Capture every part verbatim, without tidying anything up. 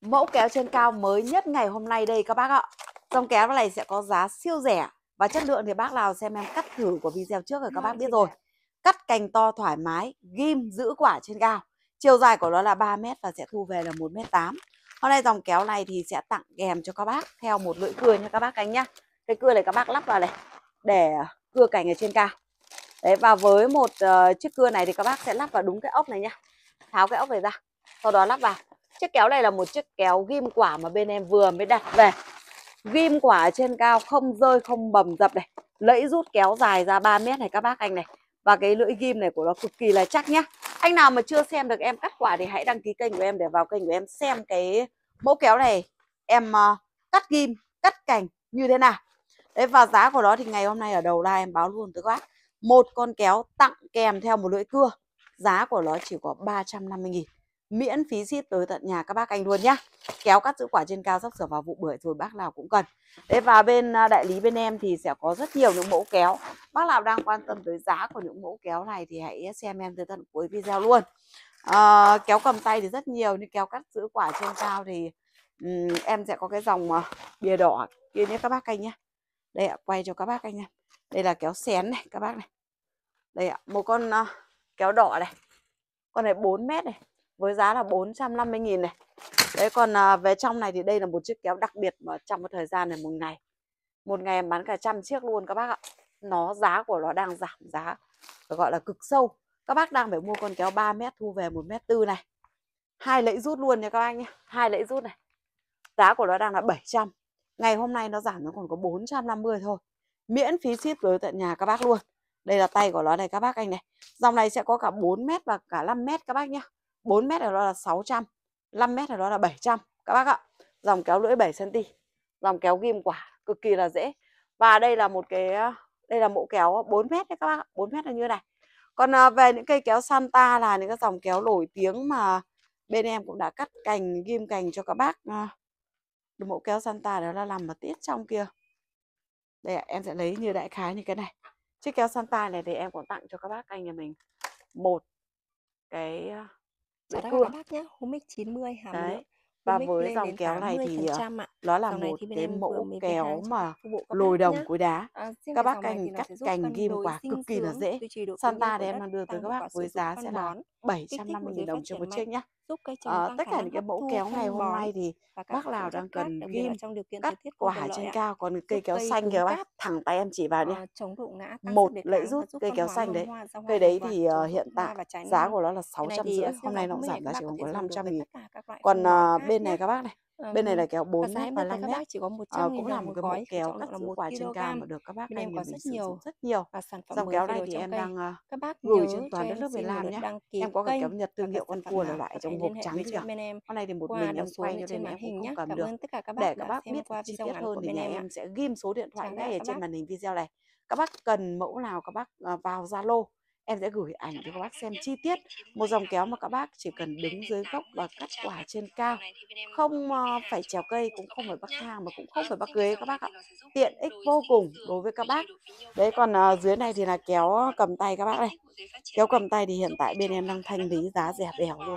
Mẫu kéo trên cao mới nhất ngày hôm nay đây các bác ạ. Dòng kéo này sẽ có giá siêu rẻ. Và chất lượng thì bác nào xem em cắt thử của video trước rồi các bác biết rồi. Cắt cành to thoải mái, ghim giữ quả trên cao. Chiều dài của nó là ba mét và sẽ thu về là một mét tám. Hôm nay dòng kéo này thì sẽ tặng kèm cho các bác theo một lưỡi cưa nha các bác anh nhá. Cái cưa này các bác lắp vào này để cưa cành ở trên cao. Đấy, và với một uh, chiếc cưa này thì các bác sẽ lắp vào đúng cái ốc này nhá. Tháo cái ốc này ra, sau đó lắp vào. Chiếc kéo này là một chiếc kéo ghim quả mà bên em vừa mới đặt về. Ghim quả trên cao, không rơi, không bầm dập này. Lẫy rút kéo dài ra ba mét này các bác anh này. Và cái lưỡi ghim này của nó cực kỳ là chắc nhá. Anh nào mà chưa xem được em cắt quả thì hãy đăng ký kênh của em để vào kênh của em xem cái mẫu kéo này em uh, cắt ghim, cắt cành như thế nào. Đấy, và giá của nó thì ngày hôm nay ở đầu live em báo luôn tới các bác. Một con kéo tặng kèm theo một lưỡi cưa. Giá của nó chỉ có ba trăm năm mươi nghìn. Miễn phí ship tới tận nhà các bác anh luôn nhá. Kéo cắt giữ quả trên cao sắp sửa vào vụ bưởi rồi, bác nào cũng cần. Thế và bên đại lý bên em thì sẽ có rất nhiều những mẫu kéo. Bác nào đang quan tâm tới giá của những mẫu kéo này thì hãy xem em tới tận cuối video luôn. à, Kéo cầm tay thì rất nhiều, nhưng kéo cắt giữ quả trên cao thì um, em sẽ có cái dòng uh, bìa đỏ kia nhé các bác anh nhé. Đây ạ, quay cho các bác anh em. Đây là kéo xén này các bác này. Đây ạ, một con uh, kéo đỏ này. Con này bốn mét này, với giá là bốn trăm năm mươi nghìn này. Đấy, còn à, về trong này thì đây là một chiếc kéo đặc biệt mà trong một thời gian này một ngày một ngày em bán cả trăm chiếc luôn các bác ạ. Nó giá của nó đang giảm giá phải gọi là cực sâu. Các bác đang phải mua con kéo ba mét thu về một mét tư này. Hai lẫy rút luôn nha các bác nhé. Hai lẫy rút này. Giá của nó đang là bảy trăm. Ngày hôm nay nó giảm nó còn có bốn trăm năm mươi thôi. Miễn phí ship tới tận nhà các bác luôn. Đây là tay của nó này các bác anh này. Dòng này sẽ có cả bốn mét và cả năm mét các bác nhé. bốn mét là nó là sáu trăm, năm mét là nó là bảy trăm các bác ạ. Dòng kéo lưỡi bảy xăng ti mét. Dòng kéo ghim quả cực kỳ là dễ. Và đây là một cái đây là mẫu kéo bốn mét đấy các bác ạ. bốn mét là như này. Còn về những cây kéo Santa là những cái dòng kéo nổi tiếng mà bên em cũng đã cắt cành, ghim cành cho các bác. Mẫu kéo Santa đó là làm ở tiết trong kia. Đây ạ, em sẽ lấy như đại khái như cái này. Chiếc kéo Santa này thì em còn tặng cho các bác anh nhà mình một cái lưỡi cưa. Các bác nhé, Humic chín mươi hàm đấy. lượng Và Humic với lên dòng đến kéo này thì nó là một cái mẫu kéo mà lồi đồng cuối đá. À, các bác cành cắt cành ghim quả cực kỳ là dễ. Santa thì em đang đưa tới các bác với giá sẽ là bảy trăm năm mươi nghìn đồng cho một chiếc nhá. À, tất cả những cái mẫu kéo ngày hôm nay thì bác nào đang cần ghim cắt quả trên cao. Còn cây kéo xanh kìa bác, thẳng tay em chỉ vào nhé. Một lẫy rút cây kéo xanh đấy. Cây đấy thì uh, hiện tại giá của nó là sáu trăm rưỡi. Hôm nay nó cũng giảm giá chỉ còn có năm trăm nghìn. Còn uh, bên này các bác này, bên này là kéo bốn mét và năm mét. À, cũng là một cái mẫu kéo cắt giữ quả trên cao mà được các bác anh nhà mình sử dụng rất nhiều. Dòng kéo này thì em đang uh, gửi trên toàn đất nước Việt Nam nhé. Em có cái kéo Nhật thương hiệu con cua là loại trong hộp trắng kìa. Con này thì một mình em quay cho nên em cũng không cầm được. Để các bác biết chi tiết hơn thì nhà em sẽ ghim số điện thoại ngay ở trên màn hình video này. Các bác cần mẫu nào các bác uh, vào Zalo, em sẽ gửi ảnh cho các bác xem chi tiết. Một dòng kéo mà các bác chỉ cần đứng dưới gốc và cắt quả trên cao, không uh, phải trèo cây, cũng không phải bắc thang mà cũng không phải bắc ghế các bác ạ. Tiện ích vô cùng đối với các bác. Đấy, còn uh, dưới này thì là kéo cầm tay các bác này. Kéo cầm tay thì hiện tại bên em đang thanh lý giá rẻ bèo luôn.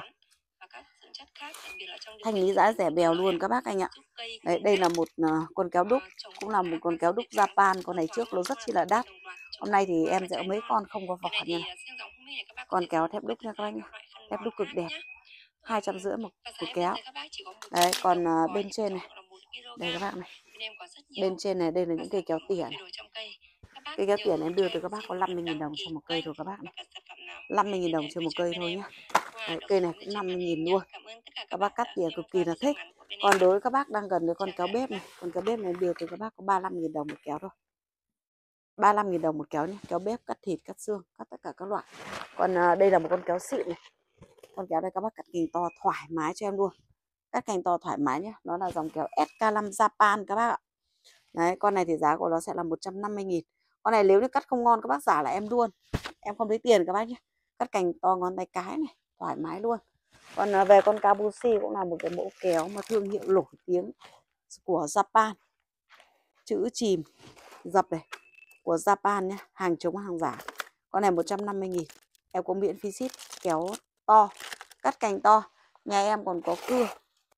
Thanh lý giá rẻ bèo luôn các bác anh ạ. Đấy, đây là một uh, con kéo đúc, cũng là một con kéo đúc Japan. Con này trước nó rất chi là đắt. Hôm nay thì em sẽ có mấy con không có vỏ như này. Con kéo thép đúc nha các anh. Thép đúc cực đẹp, hai trăm rưỡi một cục kéo. Đấy, còn uh, bên trên này, đây các bạn này, bên trên này đây là những cây kéo tỉa này. Cây kéo tỉa này em đưa từ các bác có năm mươi nghìn đồng cho một cây thôi các bác này. năm mươi nghìn đồng cho một cây thôi nhá. Đấy, cây này cũng năm mươi nghìn luôn. Các bác cắt tỉa cực kỳ là thích. Còn đối với các bác đang cần cái con kéo bếp này, con kéo bếp này em đưa từ các bác có ba mươi lăm nghìn đồng một kéo thôi. ba mươi lăm nghìn đồng một kéo nhé. Kéo bếp cắt thịt, cắt xương, cắt tất cả các loại. Còn à, đây là một con kéo xịn này. Con kéo đây các bác cắt cành to thoải mái cho em luôn. Cắt cành to thoải mái nhé. Nó là dòng kéo S K năm Japan các bác ạ. Đấy, con này thì giá của nó sẽ là một trăm năm mươi nghìn. Con này nếu như cắt không ngon các bác giả là em luôn. Em không lấy tiền các bác nhé. Cắt cành to ngón tay cái này, thoải mái luôn. Còn à, về con Kabushi cũng là một cái mẫu kéo mà thương hiệu nổi tiếng của Japan. Chữ chìm dập này của Japan nhé, hàng chống hàng giả. Con này một trăm năm mươi nghìn. Em có miễn phí ship. Kéo to, cắt cành to. Nhà em còn có cưa,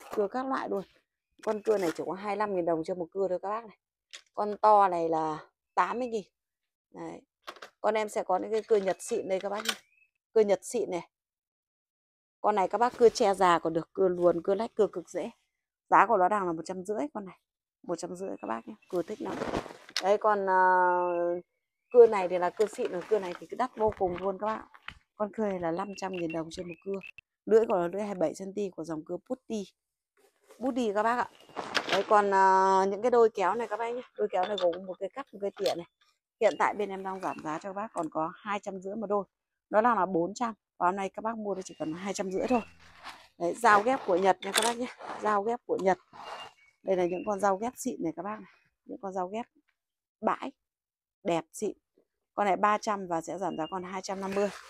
cưa các loại luôn. Con cưa này chỉ có hai mươi lăm nghìn đồng cho một cưa thôi các bác này. Con to này là tám mươi nghìn. Đấy. Con em sẽ có những cái cưa Nhật xịn đây các bác nhé. Cưa Nhật xịn này. Con này các bác cưa che già còn được, cưa luồn, cưa lách, cưa cực dễ. Giá của nó đang là một trăm rưỡi con này. một trăm rưỡi các bác nhé, cưa thích lắm. Đấy, còn uh, cưa này thì là cưa xịn, rồi cưa này thì cứ đắt vô cùng luôn các bạn. Con cưa này là năm trăm nghìn đồng cho một cưa. Lưỡi của nó lưỡi hai mươi bảy xăng ti mét của dòng cưa Putty. Putty các bác ạ. Đấy, còn uh, những cái đôi kéo này các bác nhé. Đôi kéo này gồm một cái cắt, một cái tỉa này. Hiện tại bên em đang giảm giá cho các bác còn có hai trăm rưỡi một đôi. Nó đang là bốn trăm. Và hôm nay các bác mua thì chỉ cần hai trăm rưỡi thôi. Đấy, dao ghép của Nhật nha các bác nhé. Dao ghép của Nhật. Đây là những con dao ghép xịn này các bác này. Những con dao ghép bãi đẹp xịn. Con này ba trăm và sẽ giảm giá còn hai trăm năm mươi.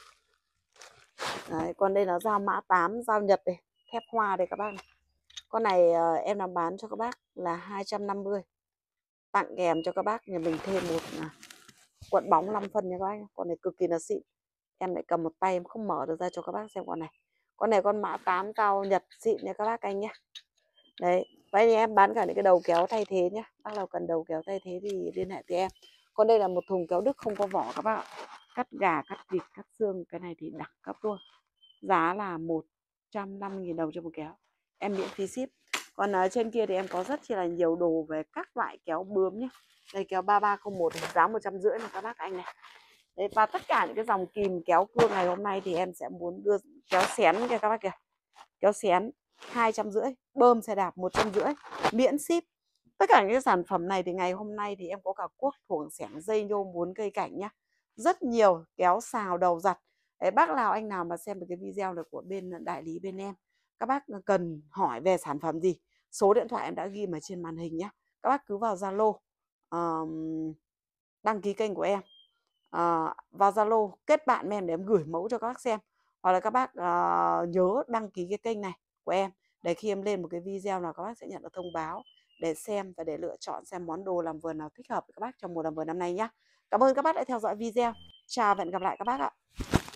Đấy, còn đây là dao mã tám, dao Nhật này, thép hoa đây các bác này. Con này uh, em làm bán cho các bác là hai trăm năm mươi. Tặng kèm cho các bác nhà mình thêm một uh, cuộn bóng năm phân nha các bác. Con này cực kỳ là xịn. Em lại cầm một tay em không mở được ra cho các bác xem con này. Con này con mã tám dao Nhật xịn nha các bác anh nhé. Đấy, vậy thì em bán cả những cái đầu kéo thay thế nhé. Bác nào cần đầu kéo thay thế thì liên hệ với em. Còn đây là một thùng kéo Đức không có vỏ các bác ạ. Cắt gà, cắt vịt, cắt xương. Cái này thì đẳng cấp luôn. Giá là một trăm năm mươi nghìn đồng cho một kéo. Em miễn phí ship. Còn ở trên kia thì em có rất chi là nhiều đồ về các loại kéo bướm nhé. Đây kéo ba ba không một giá một trăm rưỡi này các bác anh này. Đấy, và tất cả những cái dòng kìm kéo cưa ngày hôm nay thì em sẽ muốn đưa kéo xén kìa các bác kìa. Kéo xén hai trăm rưỡi, bơm xe đạp một trăm rưỡi, miễn ship. Tất cả những cái sản phẩm này thì ngày hôm nay thì em có cả cuốc, thuồng, xẻng, dây nhôm, bốn cây cảnh nhá. Rất nhiều kéo xào đầu giặt. Đấy, bác nào anh nào mà xem được cái video này của bên đại lý bên em, các bác cần hỏi về sản phẩm gì, số điện thoại em đã ghi ở trên màn hình nhá. Các bác cứ vào Zalo, um, đăng ký kênh của em, uh, vào Zalo kết bạn với em để em gửi mẫu cho các bác xem. Hoặc là các bác uh, nhớ đăng ký cái kênh này của em để khi em lên một cái video nào các bác sẽ nhận được thông báo để xem và để lựa chọn xem món đồ làm vườn nào thích hợp với các bác trong mùa làm vườn năm nay nhé. Cảm ơn các bác đã theo dõi video. Chào và hẹn gặp lại các bác ạ.